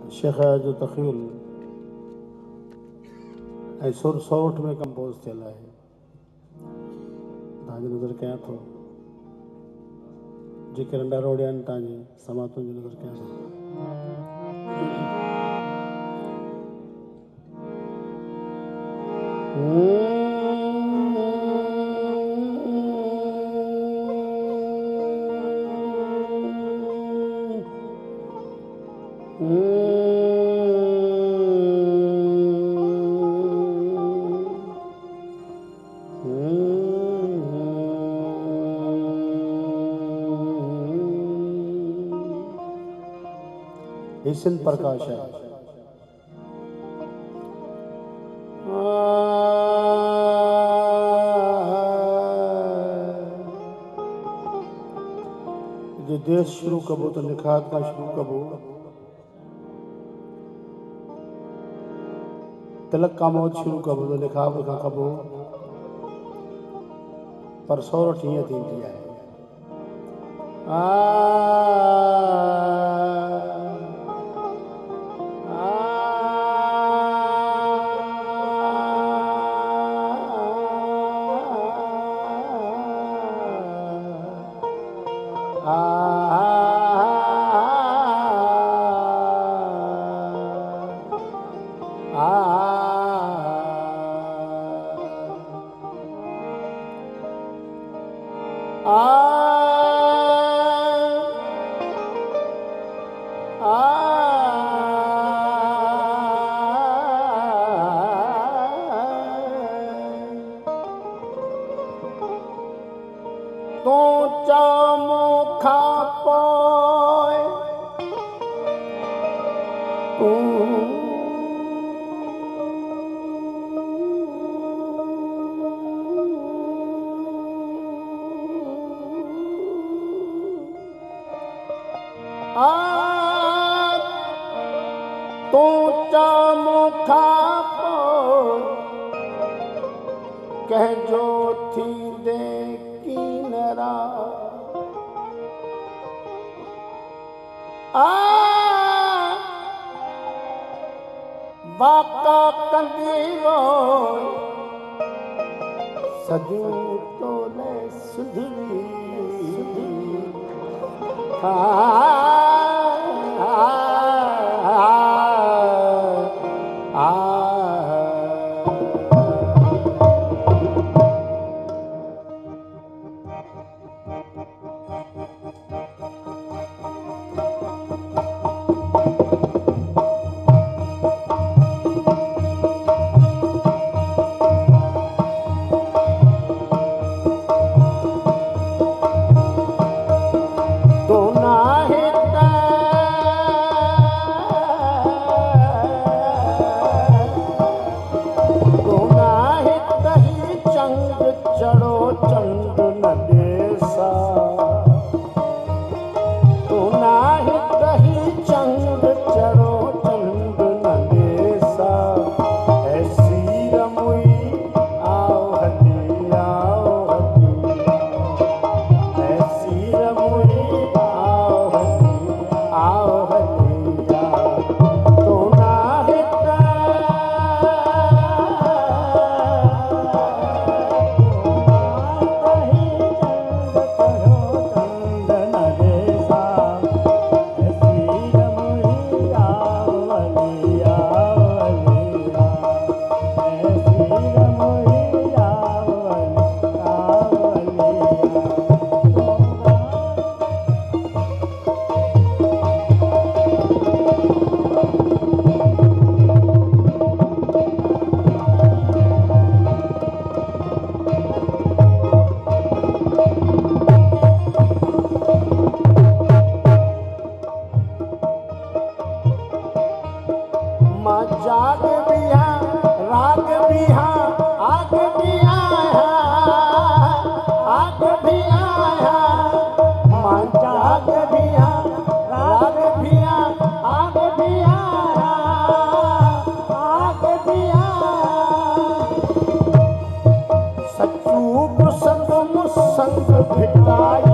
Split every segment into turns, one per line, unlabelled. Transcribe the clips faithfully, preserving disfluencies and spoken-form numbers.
शेख जो तखील ऐं सुर सौठ में कंपोज थियल आहे। तव्हांजी नज़र कयां थो जेके नंढा रोड़िया आहिनि तव्हांजी समातुनि जी नज़र कयां थो। सिंध प्रकाश है। जो देश शुरू कबो तो निखात का शुरू कबो, तिलक का मौत शुरू कबो तो निखात का कबो, पर सोरठ हीअं थींदी आहे।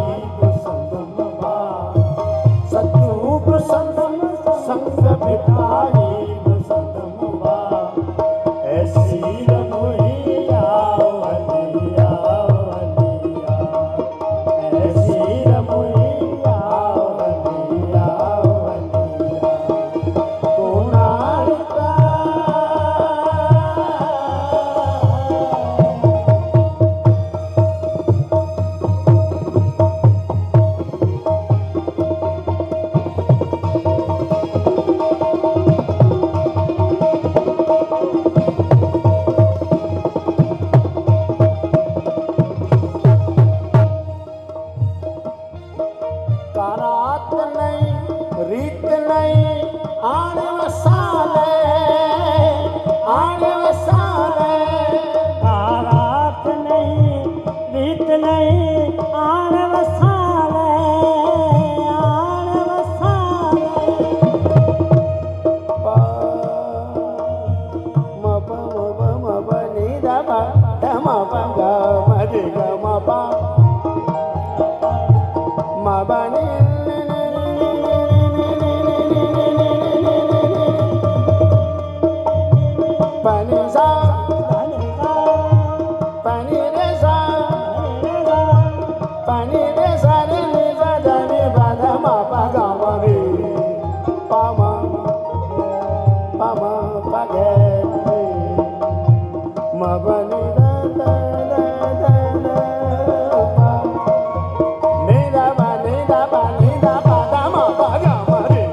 संग भिटाई रीत नहीं आण वसाले आण वसाले
रात नहीं रीत नहीं आण वसाले आण वसाले
म प म प म प नि द प ध म प ग म रे ग म प म प नि प नि सा प नि रे सा प नि रे सा रे नि सा ध नि प ध म प ग म रे प म प म प ग म प नि द द द द द प नि द प नि द प नि द प ध म प ग म रे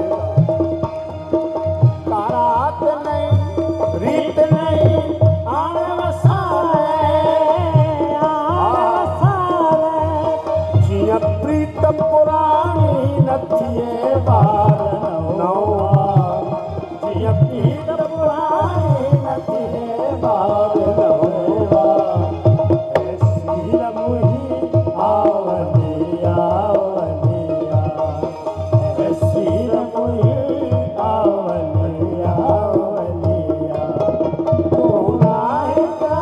कारात नहीं रीत नहीं आण वसाले
आण वसाले
जिया प्रीत पुरानी नथिए बार नौवा जिया प्रीत पुरानी नथिए बार नौवा ऐसी रमुही आवनी आवनिया ऐसी रमुही आवनी आवनिया कोनाएगा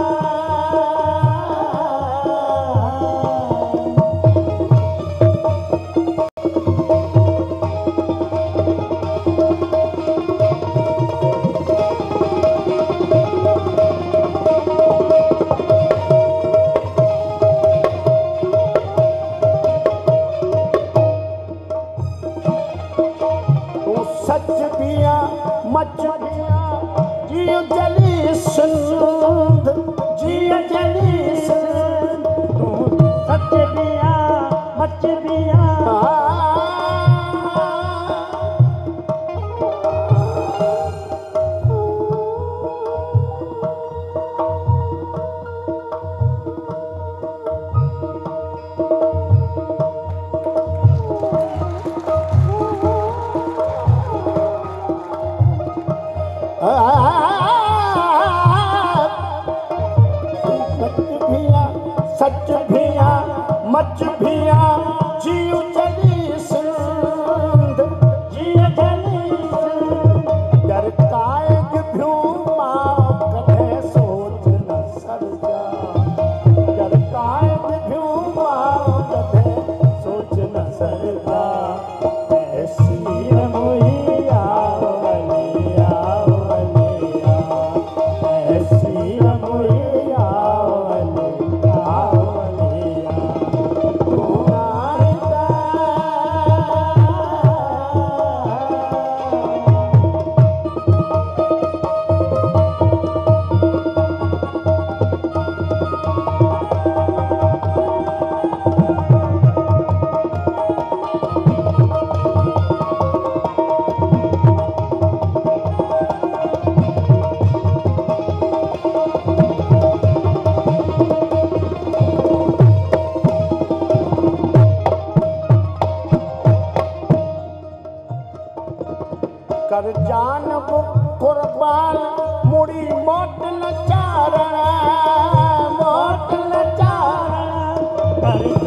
तू सच पिया मच पिया जियो जली सुंद जियो जली सुंद
तू सच पिया मच पिया
सच भिया मच भिया जियो जली सुंद
जियो जली
डर कायग भ्यूं मां कदे सोच न सरजा डर कायग भ्यूं मां कदे सोच न सरजा ऐसी रमुही आवलिया आवलिया ऐसी रमुही आवलिया आवलिया कोनाएगा कर जान कुर्बान मुड़ी मोट न चारण मोट न चारण
कर